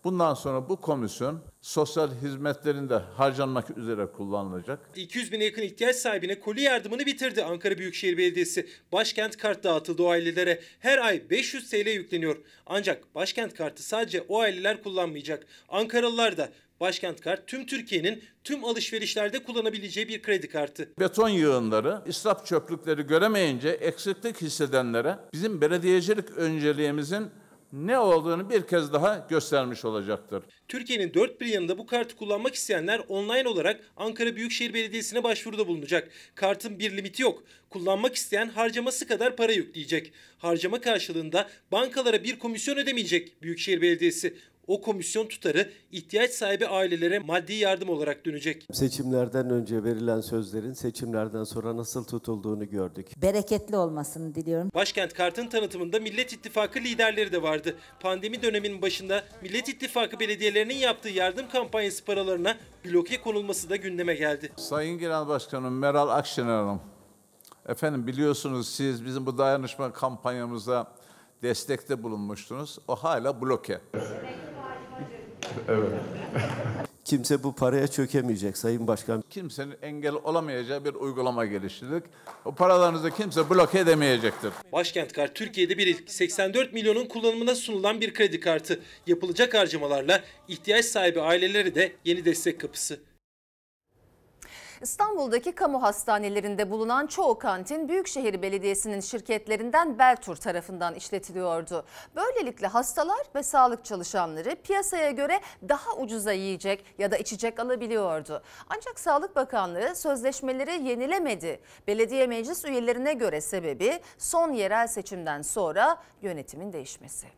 Bundan sonra bu komisyon sosyal hizmetlerinde harcanmak üzere kullanılacak. iki yüz bine yakın ihtiyaç sahibine koli yardımını bitirdi Ankara Büyükşehir Belediyesi. Başkent kart dağıtıldı o ailelere. Her ay beş yüz TL yükleniyor. Ancak başkent kartı sadece o aileler kullanmayacak. Ankaralılar da başkent kart tüm Türkiye'nin tüm alışverişlerde kullanabileceği bir kredi kartı. Beton yığınları, israf çöplükleri göremeyince eksiklik hissedenlere bizim belediyecilik önceliğimizin ne olduğunu bir kez daha göstermiş olacaktır. Türkiye'nin dört bir yanında bu kartı kullanmak isteyenler online olarak Ankara Büyükşehir Belediyesi'ne başvuruda bulunacak. Kartın bir limiti yok. Kullanmak isteyen harcaması kadar para yükleyecek. Harcama karşılığında bankalara bir komisyon ödemeyecek Büyükşehir Belediyesi. O komisyon tutarı ihtiyaç sahibi ailelere maddi yardım olarak dönecek. Seçimlerden önce verilen sözlerin seçimlerden sonra nasıl tutulduğunu gördük. Bereketli olmasını diliyorum. Başkent Kart'ın tanıtımında Millet İttifakı liderleri de vardı. Pandemi döneminin başında Millet İttifakı belediyelerinin yaptığı yardım kampanyası paralarına bloke konulması da gündeme geldi. Sayın Genel Başkanım Meral Akşener Hanım, efendim biliyorsunuz siz bizim bu dayanışma kampanyamıza destekte bulunmuştunuz. O hala bloke. Evet. Kimse bu paraya çökemeyecek Sayın Başkan. Kimsenin engel olamayacağı bir uygulama geliştirdik. O paralarınızı kimse bloke edemeyecektir. Başkent Kart Türkiye'de bir ilk. seksen dört milyonun kullanımına sunulan bir kredi kartı. Yapılacak harcamalarla ihtiyaç sahibi ailelere de yeni destek kapısı. İstanbul'daki kamu hastanelerinde bulunan çoğu kantin Büyükşehir Belediyesi'nin şirketlerinden Beltur tarafından işletiliyordu. Böylelikle hastalar ve sağlık çalışanları piyasaya göre daha ucuza yiyecek ya da içecek alabiliyordu. Ancak Sağlık Bakanlığı sözleşmeleri yenilemedi. Belediye meclis üyelerine göre sebebi son yerel seçimden sonra yönetimin değişmesi.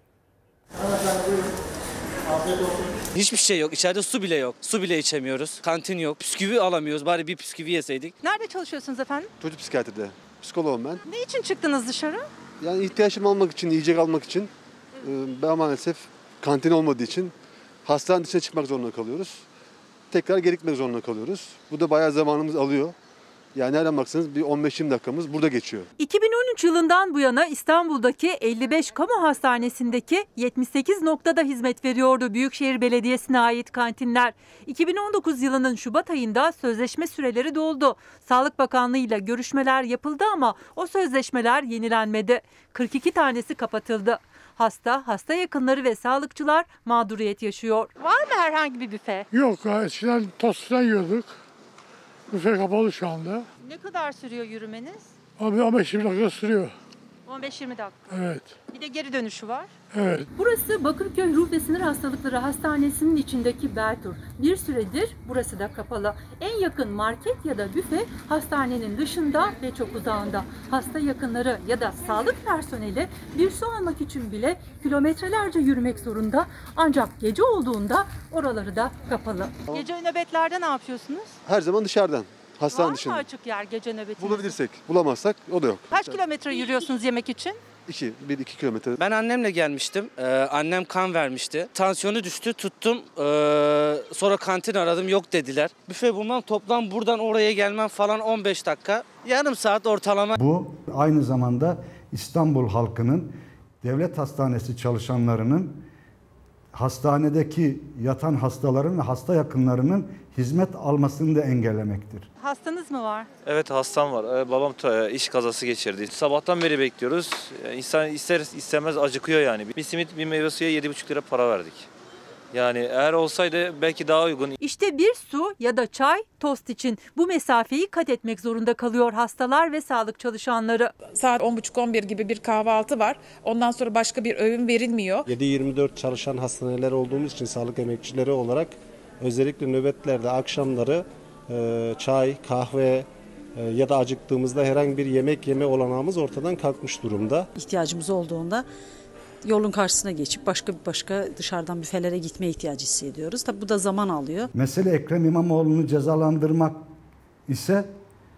Hiçbir şey yok. İçeride su bile yok. Su bile içemiyoruz. Kantin yok. Bisküvi alamıyoruz. Bari bir bisküvi yeseydik. Nerede çalışıyorsunuz efendim? Çocuk psikiyatride. Psikoloğum ben. Ne için çıktınız dışarı? Yani ihtiyaçlarımı almak için, yiyecek almak için. Ben maalesef kantin olmadığı için hastane dışına çıkmak zorunda kalıyoruz. Tekrar geri gitmek zorunda kalıyoruz. Bu da bayağı zamanımız alıyor. Yani nereden baksanız bir on beş yirmi dakikamız burada geçiyor. iki bin on üç yılından bu yana İstanbul'daki elli beş kamu hastanesindeki yetmiş sekiz noktada hizmet veriyordu Büyükşehir Belediyesi'ne ait kantinler. iki bin on dokuz yılının Şubat ayında sözleşme süreleri doldu. Sağlık Bakanlığı ile görüşmeler yapıldı ama o sözleşmeler yenilenmedi. kırk iki tanesi kapatıldı. Hasta, hasta yakınları ve sağlıkçılar mağduriyet yaşıyor. Var mı herhangi bir büfe? Yok, eskiden tosttan yiyorduk. Büfe kapalı şu anda. Ne kadar sürüyor yürümeniz? Abi on beş yirmi dakika sürüyor. on beş yirmi dakika. Evet. Bir de geri dönüşü var. Evet. Burası Bakırköy Ruh ve Sinir Hastalıkları Hastanesi'nin içindeki Beltur. Bir süredir burası da kapalı. En yakın market ya da büfe hastanenin dışında ve çok uzağında. Hasta yakınları ya da sağlık personeli bir su almak için bile kilometrelerce yürümek zorunda. Ancak gece olduğunda oraları da kapalı. Gece nöbetlerde ne yapıyorsunuz? Her zaman dışarıdan. Hastane Var dışında. mı açık yer gece nöbeti? Bulabilirsek. Bulamazsak o da yok. Kaç kilometre yürüyorsunuz yemek için? iki, bir iki kilometre. Ben annemle gelmiştim. Ee, annem kan vermişti. Tansiyonu düştü. Tuttum. Ee, sonra kantin aradım. Yok dediler. Büfe bulmam toplam buradan oraya gelmem falan on beş dakika. Yarım saat ortalama. Bu aynı zamanda İstanbul halkının, devlet hastanesi çalışanlarının, hastanedeki yatan hastaların ve hasta yakınlarının hizmet almasını da engellemektir. Hastanız mı var? Evet, hastam var. Ee, babam ta- iş kazası geçirdi. Sabahtan beri bekliyoruz. Ee, İnsan ister istemez acıkıyor yani. Bir simit, bir meyve suya yedi buçuk lira para verdik. Yani eğer olsaydı belki daha uygun. İşte bir su ya da çay, tost için bu mesafeyi kat etmek zorunda kalıyor hastalar ve sağlık çalışanları. Saat on buçuk on bir gibi bir kahvaltı var. Ondan sonra başka bir öğün verilmiyor. yedi yirmi dört çalışan hastaneler olduğumuz için sağlık emekçileri olarak özellikle nöbetlerde akşamları e, çay, kahve e, ya da acıktığımızda herhangi bir yemek yeme olanağımız ortadan kalkmış durumda. İhtiyacımız olduğunda yolun karşısına geçip başka başka dışarıdan büfelere gitme ihtiyacı hissediyoruz. Tabii bu da zaman alıyor. Mesele Ekrem İmamoğlu'nu cezalandırmak ise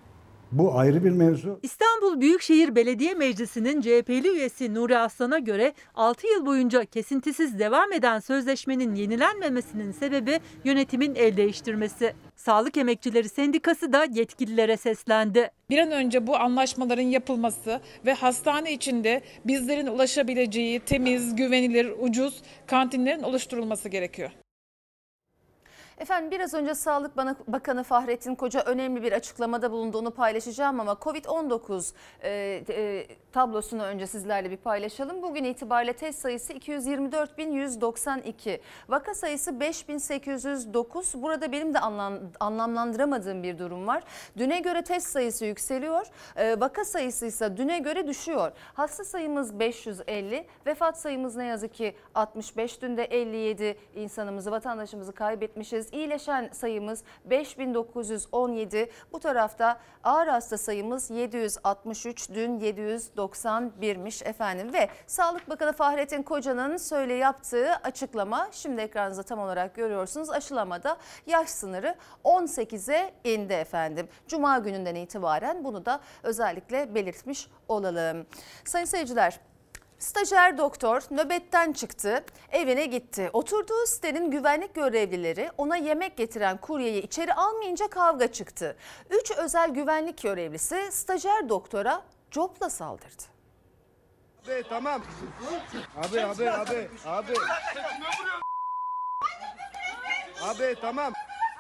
Bu ayrı bir mevzu. İstanbul Büyükşehir Belediye Meclisi'nin C H P'li üyesi Nuri Aslan'a göre altı yıl boyunca kesintisiz devam eden sözleşmenin yenilenmemesinin sebebi yönetimin el değiştirmesi. Sağlık Emekçileri Sendikası da yetkililere seslendi. Bir an önce bu anlaşmaların yapılması ve hastane içinde bizlerin ulaşabileceği temiz, güvenilir, ucuz kantinlerin oluşturulması gerekiyor. Efendim biraz önce Sağlık Bakanı Fahrettin Koca önemli bir açıklamada bulundu. Onu paylaşacağım ama Covid on dokuz e, e, tablosunu önce sizlerle bir paylaşalım. Bugün itibariyle test sayısı iki yüz yirmi dört bin yüz doksan iki. Vaka sayısı beş bin sekiz yüz dokuz. Burada benim de anlam, anlamlandıramadığım bir durum var. Düne göre test sayısı yükseliyor. E, vaka sayısı ise düne göre düşüyor. Hasta sayımız beş yüz elli. Vefat sayımız ne yazık ki altmış beş. Dün de elli yedi insanımızı, vatandaşımızı kaybetmişiz. İyileşen sayımız beş bin dokuz yüz on yedi. Bu tarafta ağır hasta sayımız yedi yüz altmış üç. Dün yedi yüz doksan birmiş efendim. Ve Sağlık Bakanı Fahrettin Koca'nın söyle yaptığı açıklama şimdi ekranınızda tam olarak görüyorsunuz. Aşılamada yaş sınırı on sekize indi efendim. Cuma gününden itibaren bunu da özellikle belirtmiş olalım. Sayın seyirciler, stajyer doktor nöbetten çıktı, evine gitti. Oturduğu sitenin güvenlik görevlileri ona yemek getiren kuryeyi içeri almayınca kavga çıktı. Üç özel güvenlik görevlisi stajyer doktora copla saldırdı. Abi tamam. Abi abi abi abi. Abi tamam.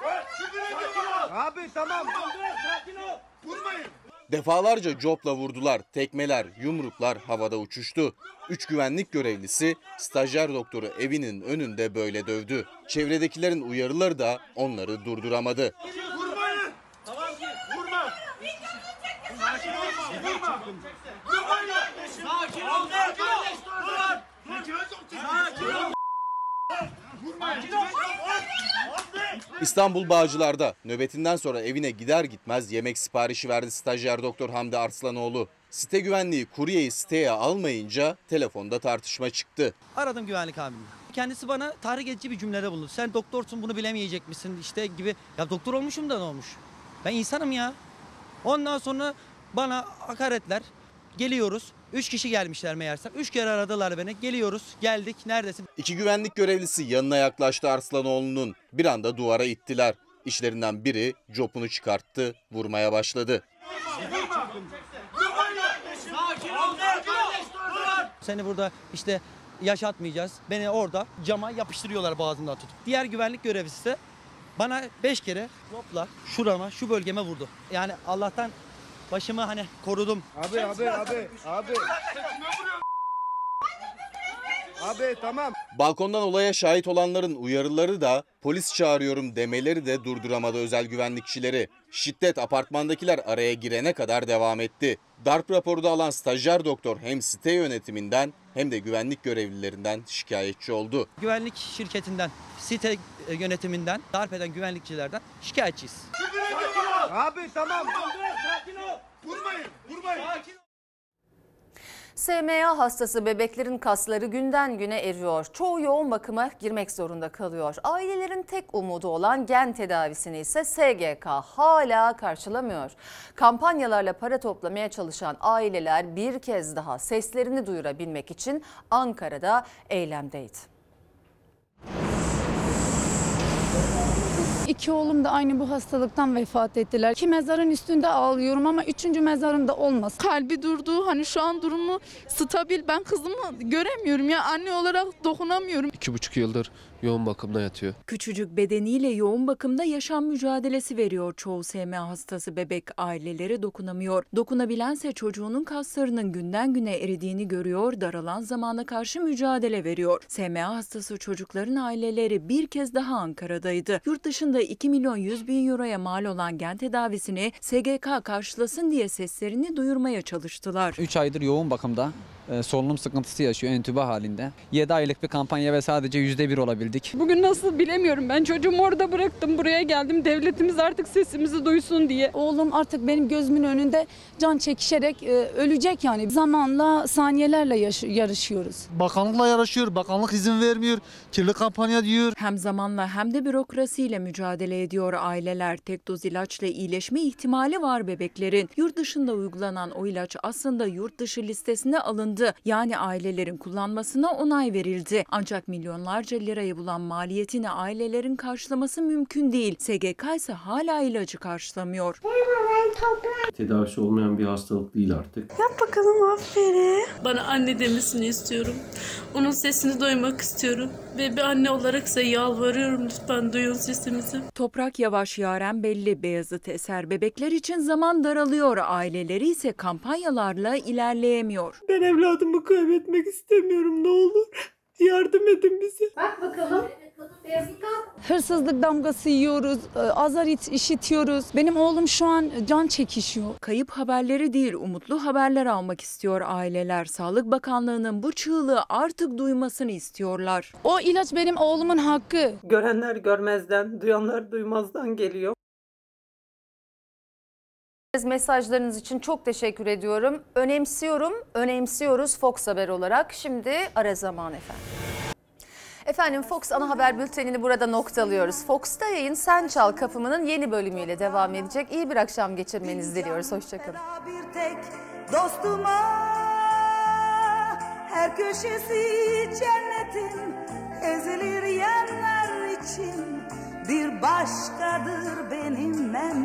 Abi tamam. Vurmayın. Defalarca copla vurdular, tekmeler, yumruklar havada uçuştu. Üç güvenlik görevlisi stajyer doktoru evinin önünde böyle dövdü. Çevredekilerin uyarıları da onları durduramadı. Vurmayın. Tamam ki vurma. Sakin ol. Vurma. Vurmayın. Sakin ol. Sakin ol. Sakin ol. Vurmayın. İstanbul Bağcılar'da nöbetinden sonra evine gider gitmez yemek siparişi verdi stajyer doktor Hamdi Arslanoğlu. Site güvenliği kuryeyi siteye almayınca telefonda tartışma çıktı. Aradım güvenlik amirini. Kendisi bana tahrik edici bir cümlede bulundu. Sen doktorsun, bunu bilemeyecek misin işte gibi. Ya doktor olmuşum da ne olmuş? Ben insanım ya. Ondan sonra bana hakaretler. Geliyoruz. Üç kişi gelmişler meğersem. Üç kere aradılar beni. Geliyoruz. Geldik. Neredesin? İki güvenlik görevlisi yanına yaklaştı Arslanoğlu'nun. Bir anda duvara ittiler. İşlerinden biri copunu çıkarttı. Vurmaya başladı. Seni burada işte yaşatmayacağız. Beni orada cama yapıştırıyorlar boğazımdan tutup. Diğer güvenlik görevlisi de bana beş kere copla şurama, şu bölgeme vurdu. Yani Allah'tan başımı hani korudum. Abi abi abi abi. Abi tamam. Balkondan olaya şahit olanların uyarıları da polis çağırıyorum demeleri de durduramadı özel güvenlikçileri. Şiddet apartmandakiler araya girene kadar devam etti. Darp raporu da alan stajyer doktor hem site yönetiminden hem de güvenlik görevlilerinden şikayetçi oldu. Güvenlik şirketinden, site yönetiminden, darp eden güvenlikçilerden şikayetçiyiz. Abi tamam. Sakin ol. Vurmayın. Vurmayın. S M A hastası bebeklerin kasları günden güne eriyor. Çoğu yoğun bakıma girmek zorunda kalıyor. Ailelerin tek umudu olan gen tedavisini ise S G K hala karşılamıyor. Kampanyalarla para toplamaya çalışan aileler bir kez daha seslerini duyurabilmek için Ankara'da eylemdeydi. İki oğlum da aynı bu hastalıktan vefat ettiler. İki mezarın üstünde ağlıyorum ama üçüncü mezarında olmaz. Kalbi durdu. Hani şu an durumu stabil. Ben kızımı göremiyorum ya. Anne olarak dokunamıyorum. İki buçuk yıldır yoğun bakımda yatıyor. Küçücük bedeniyle yoğun bakımda yaşam mücadelesi veriyor çoğu S M A hastası bebek. Aileleri dokunamıyor. Dokunabilense çocuğunun kaslarının günden güne eridiğini görüyor, daralan zamana karşı mücadele veriyor. S M A hastası çocukların aileleri bir kez daha Ankara'daydı. Yurt dışında iki milyon yüz bin euroya mal olan gen tedavisini S G K karşılasın diye seslerini duyurmaya çalıştılar. üç aydır yoğun bakımda. Solunum sıkıntısı yaşıyor entübe halinde. yedi aylık bir kampanya ve sadece yüzde bir olabildi. getirdik. Bugün nasıl bilemiyorum, ben çocuğumu orada bıraktım, buraya geldim, devletimiz artık sesimizi duysun diye. Oğlum artık benim gözümün önünde can çekişerek e, ölecek yani. Zamanla, saniyelerle yaş- yarışıyoruz. Bakanlıkla yarışıyor, bakanlık izin vermiyor, kirli kampanya diyor. Hem zamanla hem de bürokrasiyle mücadele ediyor aileler. Tek doz ilaçla iyileşme ihtimali var bebeklerin. Yurt dışında uygulanan o ilaç aslında yurt dışı listesine alındı. Yani ailelerin kullanmasına onay verildi. Ancak milyonlarca lirayı bulan maliyetini ailelerin karşılaması mümkün değil. S G K ise hala ilacı karşılamıyor. Tedavisi olmayan bir hastalık değil artık. Yap bakalım, aferin. Bana anne demesini istiyorum. Onun sesini duymak istiyorum. Ve bir anne olarak size yalvarıyorum, lütfen duyun sesimizi. Toprak Yavaş Yaren belli. Beyazıt Eser bebekler için zaman daralıyor. Aileleri ise kampanyalarla ilerleyemiyor. Ben evladımı kaybetmek istemiyorum, ne olur. Yardım edin bize. Bak bakalım. Hırsızlık damgası yiyoruz, azar işitiyoruz. Benim oğlum şu an can çekişiyor. Kayıp haberleri değil, umutlu haberler almak istiyor aileler. Sağlık Bakanlığı'nın bu çığlığı artık duymasını istiyorlar. O ilaç benim oğlumun hakkı. Görenler görmezden, duyanlar duymazdan geliyor. Mesajlarınız için çok teşekkür ediyorum. Önemsiyorum, önemsiyoruz Fox Haber olarak. Şimdi ara zaman efendim. Efendim Fox Ana Haber Bülteni'ni burada noktalıyoruz. Fox'ta yayın Sen Çal Kapımı'nın yeni bölümüyle devam edecek. İyi bir akşam geçirmenizi diliyoruz. Hoşçakalın. Bir tek dostuma, her köşesi cennetin, ezilir yerler için bir başkadır benim mem.